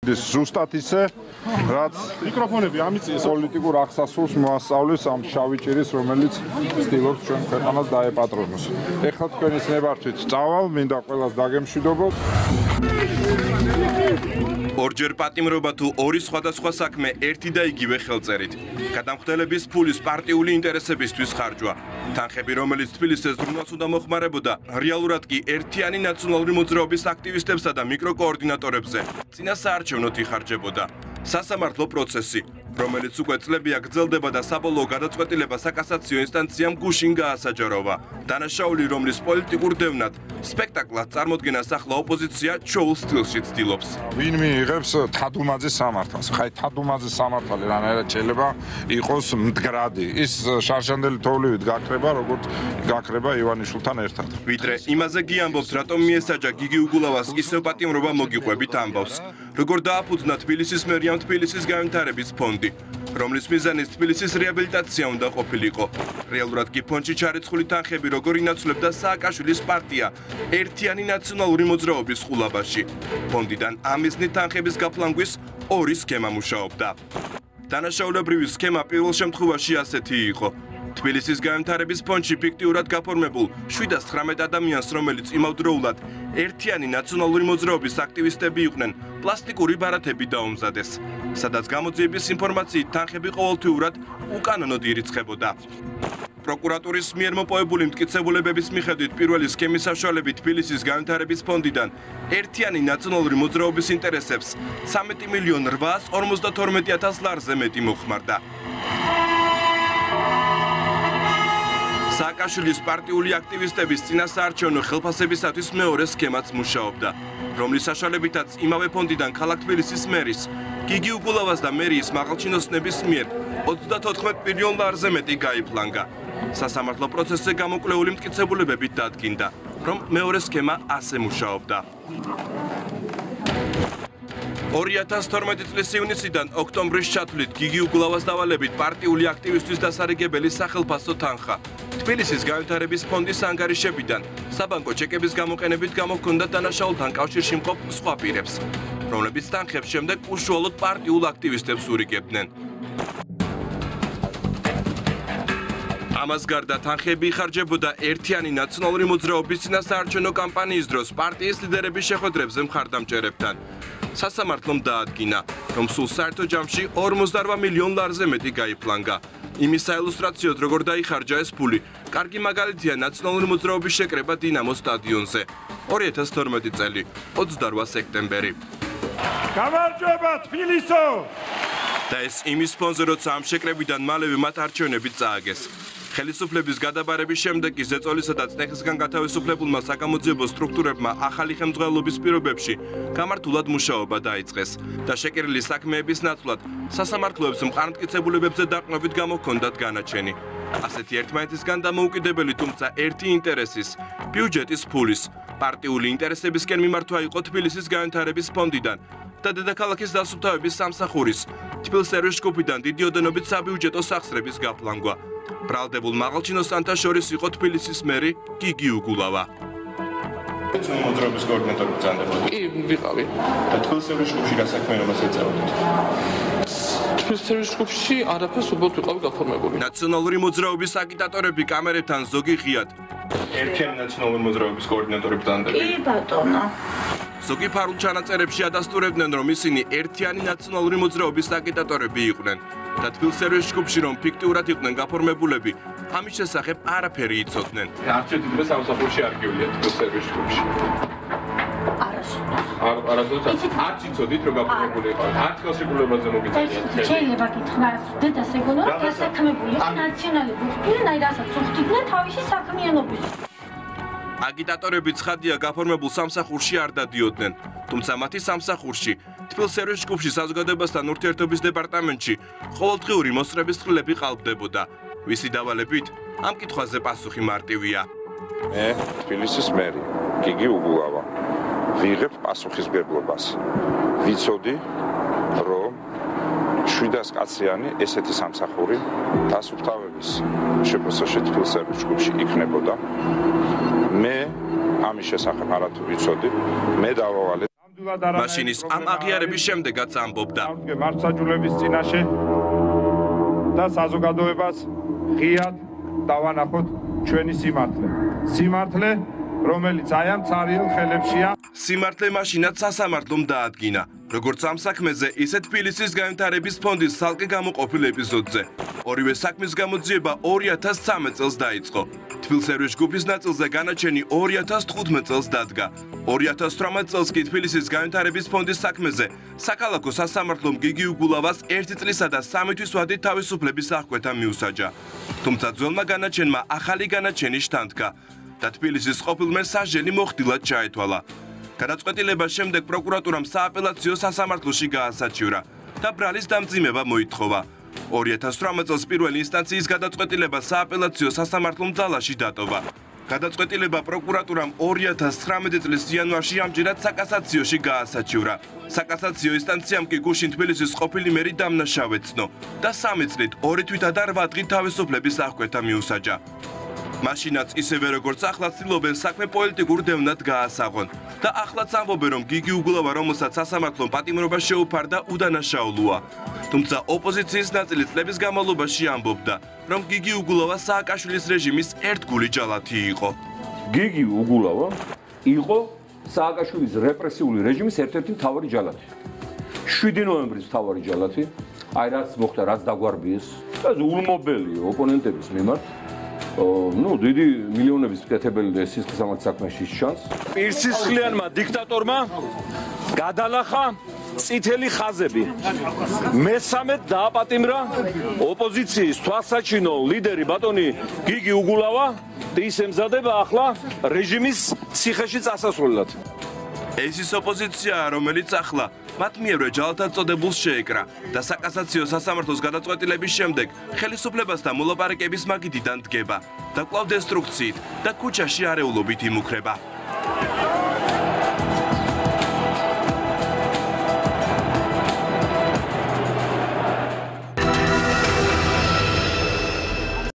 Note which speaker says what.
Speaker 1: ზუსტად ისე, რაც მიკროფონები ამიწია პოლიტიკურ აღსასრულს მოასწავლის ამ შავი ჭირის, რომელიც ცდილობს ჩვენ ქვეყანას დაეპატრონოს. ეხლა თქვენის ნებართვით წავალ, მინდა ყველას დაგემშვიდობოთ.
Speaker 2: ორჯერ პატიმრობა თუ ორი სხვადასხვა საქმე ერთი და იგივე ხელწერით. გადამხდელების ფულის პარტიული ინტერესებისთვის ხარჯვა. თანხები, რომელიც თბილისის ზრუნვას უნდა მოხმარებოდა, რეალურად კი ერთიანი ნაციონალური მოძრაობის აქტივისტებსა და მიკროკოორდინატორებზე წინასაარჩევნოდ იხარჯებოდა. სასამართლო პროცესი, რომელიც უკვე წლებია გრძელდება და საბოლოო გადაწყვეტილება საკასაციო ინსტანციამ გუშინ გაასაჯაროვა. დანაშაული, რომლის პოლიტიკურ დევნად სპექტაკლად წარმოდგენას ახლა ოპოზიცია ჩოულ სტილში ცდილობს.
Speaker 1: ვინ მიიღებს თადუმაძის სამართალს? ხაი თადუმაძის სამართალი რანაირად შეიძლება იყოს მდგრადი. ის შარშანდელი თოვლივით გაქრება, როგორც გაქრება ივანიშვილთან ერთად.
Speaker 2: ვიდრე იმაზე გიამბობთ, რატომ მიესაჯა გიგი უგულავას ისევ პატიმრობა მოგიყვებით ამბავს. როგორ დააფუძნა თბილისის მერიამ თბილისის განვითარების ფონდი, რომლის მიზანიც თბილისის რეაბილიტაცია უნდა ყოფილიყო. რეალურად კი ფონდში ჩარიცხული თანხები როგორ ინაცვლებდა სააკაშვილის პარტია ერთიანი ნაციონალური მოძრაობის ყულაბაში. ფონდიდან ამ მიზნით თანხების გაფლანგვის ორი სქემა მუშაობდა. დანაშაულებრივი სქემა პირველ შემთხვევაში ასეთი იყო. თბილისის განვითარების ფონდში ფიქტიურად გაფორმებულ 719 ადამიანს, რომელიც იმავდროულად ერთიანი ნაციონალური მოძრაობის აქტივისტები იყვნენ, პლასტიკური ბარათები დაუმზადეს, სადაც გამოძიების ინფორმაციით თანხები ყოველთვიურად უკანონოდ ირიცხებოდა. პროკურატურის მიერ მოპოვებული მტკიცებულებების მიხედვით პირველი სქემის საშუალებით თბილისის განვითარების ფონდიდან ერთიანი ნაციონალური მოძრაობის ინტერესებს 13.852.000 ლარზე მეტი მოხმარდა. სააკაშვილის პარტიული აქტივისტების წინასაარჩევნო ხელფასებისათვის მეორე სქემაც მუშაობდა, რომლის საშუალებითაც იმავე ფონდიდან ქალაქ თბილისის მერის გიგი უგულავას და მერიის მაღალჩინოსნების მიერ 34 მილიონ ლარზე მეტი გაიფლანგა. სასამართლო პროცესზე გამოკვლეული მტკიცებულებებით დადგინდა, რომ მეორე სქემა ასე მუშაობდა. 2012 წლის ივნისიდან ოქტომბრის ჩათვლით გიგი უგულავას დავალებით პარტიული აქტივისტვის დასარიგებელი სახელფასო თანხა თბილისის განვითარების ფონდის ანგარიშებიდან საბანკო ჩეკების გამოყენებით გამოჰქონდა დანაშაულთან კავშირში მყოფ სხვა პირებს, რომლებიც თანხებს შემდეგ უშუალოდ პარტიულ აქტივისტებს ურიგებდნენ. ამას გარდა თანხები იხარჯებოდა ერთიანი ნაციონალური მოძრაობის წინასაარჩევნო კამპანიის დროს პარტიის ლიდერების შეხვედრებზე მხარდამჭერებთან. სასამართლომ დაადგინა, რომ სულ საერთო ჯამში 48 მილიონ ლარზე მეტი გაიფლანგა. იმის საილუსტრაციოდ, როგორ დაიხარჯა ეს ფული, კარგი მაგალითია ნაციონალური მოძრაობის შეკრება დინამოს სტადიონზე. 2012 წელი, 28 სექტემბერი.
Speaker 1: გამარჯვება თბილისო!
Speaker 2: და ეს იმის ფონზე, როცა ამ შეკრებიდან მალევე მათ არჩევნები წააგეს. ხელისუფლების გადაბარების შემდეგ კი ზეწოლისა და წნეხისგან გათავისუფლებულმა საგამოძიებო სტრუქტურებმა ახალი ხელმძღვანელობის პირობებში გამართულად მუშაობა დაიწყეს და შეკრილი საქმეების ნაცვლად სასამართლოებს მყარმტკიცებულებებზე დაყრდნობით გამოჰქონდათ განაჩენი. ასეთი ერთმანეთისგან დამოუკიდებელი, თუმცა ერთი ინტერესის, ბიუჯეტის ფულის, პარტიული ინტერესებისკენ მიმართვა იყო თბილისის განვითარების ფონდიდან და დედაქალაქის დასუფთავების სამსახურის, თბილსერვის ჯგუფიდან დიდი ოდენობით საბიუჯეტო სახსრების გაფლანგვა. ბრალდებულ მაღალჩინოსანთა შორის იყო თბილისის მერი გიგი უგულავა.
Speaker 3: ნაციონალური მოძრაობის კოორდინატორი ბრძანდებოდა.
Speaker 4: კი, ვიყავი.
Speaker 3: და თბილისის ჯგუფში რა საქმიანობას ეწეოდით?
Speaker 4: თბილისის ჯგუფში არაფერს უბრალოდ ვიყავი გაფორმებული.
Speaker 2: ნაციონალური მოძრაობის აგიტატორები კამერებთან ზოგი ღიად.
Speaker 3: ერთიანი ნაციონალური მოძრაობის კოორდინატორი ბრძანდებოდა.
Speaker 5: კი, ბატონო.
Speaker 2: ზოგი ფარულ ჩანაწერებში ადასტურებდნენ, რომ ისინი ერთიანი ნაციონალური მოძრაობის აგიტატორები იყვნენ და თბილისის ჯგუფში რომ ფიქტიურად იყვნენ გაფორმებულები, ამის შესახებ არაფერი იცოდნენ.
Speaker 4: არჩევით დღეს სამსახურში არ გივლია თბილისის ჯგუფში. არასოდეს არც იცოდით რომ გაფორმებული იყავით. არც ხელშეკრულებაზე მოგიწევიათ.
Speaker 5: შეიძლება გითხრათ, დედას ეგონა რომ გასაქმებული ნაციონალური გუნდი რასაც უხდიდნენ თავისი საქმიანობის.
Speaker 2: აგიტატორები ცხადია გაფორმებულ სამსახურში არ დადიოდნენ, თუმცა მათი სამსახურში თბილისის ჯგუფში საზოგადოებასთან ურთიერთობის დეპარტამენტში ყოველდღიური მოსწრების წყლები ყალბდებოდა. ვისი დავალებით ამ კითხვაზე პასუხი მარტივია.
Speaker 1: მე თბილისის მერი გიგი უგულავა ვიღებ პასუხისმგებლობას. ვიცოდი, რომ 700 კაციანი ესეთი სამსახური დასუფთავების შეფასებაში თბილისის ჯგუფში იქნებოდა. მე ამის შესახებ არათუ ვიცოდი, მე დავავალე
Speaker 2: მაშინის ამ აღიარების შემდეგაც ამბობდა.
Speaker 1: მართლმსაჯულების წინაშე და საზოგადოებას ღიად დავანახოთ ჩვენი სიმართლე, რომელიც აი ამ ცარიელ ხელებშია.
Speaker 2: სიმართლე მაშინაც სასამართლომ დაადგინა. როგორც ამ საქმეზე, ისე თბილისის განვითარების ფონდის ცალკე გამოყოფილ ეპიზოდზე. ორივე საქმის გამოძიება 2013 წელს დაიწყო. თბილსერვის ჯგუფის ნაწილზე განაჩენი 2015 წელს დადგა. 2018 წელს კი თბილისის განვითარების ფონდის საქმეზე საქალაქო სასამართლომ გიგი უგულავას 1 წლისა და 3 თვის ვადით თავისუფლების აღკვეთა მიუსაჯა. თუმცა ძველმა განაჩენმა ახალი განაჩენი შთანთქა და თბილისის ყოფილ მერს სასჯელი მოხდილად ჩაეთვალა. გადაწყვეტილებას შემდეგ პროკურატურამ სააპელაციო სასამართლოში გაასაჩივრა და ბრალის დამძიმება მოითხოვა. 2018 წელს პირველი ინსტანციის გადაწყვეტილება სააპელაციო სასამართლომ ძალაში დატოვა. გადაწყვეტილება პროკურატურამ 2019 წლის იანვარში ამჯერად საკასაციოში გაასაჩივრა. საკასაციო ინსტანციამ კი გუშინ თბილისის ყოფილი მერი დამნაშავეცნო და 3 წლით 2 თვითა და 8 დღით თავისუფლების აღკვეთა მიუსაჯა. მაშინაც ისევე როგორც ახლა ცდილობენ საქმე პოლიტიკურ დევნად გაასაღონ და ახლაც ამბობენ რომ გიგი უგულავა რომელსაც სასამართლომ პატიმრობა შეუფარდა უდანაშაულოა. თუმცა ოპოზიციის ნაწილი წლების განმავლობაში ამბობდა რომ გიგი უგულავა სააკაშვილის რეჟიმის ერთგული ჯალათი იყო.
Speaker 6: გიგი უგულავა იყო სააკაშვილის რეპრესიული რეჟიმის ერთ-ერთი მთავარი ჯალათი. 7 ნოემბრის მთავარი ჯალათი, აი რაც მოხდა, რაც დაგვარბიეს, ეს ულმობელი ოპონენტების მიმართ. დიდი მილიონების მკეთებელი და სისხლისამართლე საქმეში ჩანს.
Speaker 7: პირსისხლიანმა დიქტატორმა გადალახა წითელი ხაზები. მესამედ დააპატიმრა ოპოზიციის თვალსაჩინო ლიდერი ბატონი გიგი უგულავა და ის ემზადება ახლა რეჟიმის ციხეში წასასვლელად.
Speaker 2: ეს ის ოპოზიციაა, რომელიც ახლა მათ მიერვე ჯალათად წოდებულს შეეკრა და საკასაციო სასამართლოს გადაწყვეტილების შემდეგ ხელისუფლებასთან მოლაპარაკების მაგიდიდან დგება და კვლავ დესტრუქციით და ქუჩაში არეულობით იმუქრება.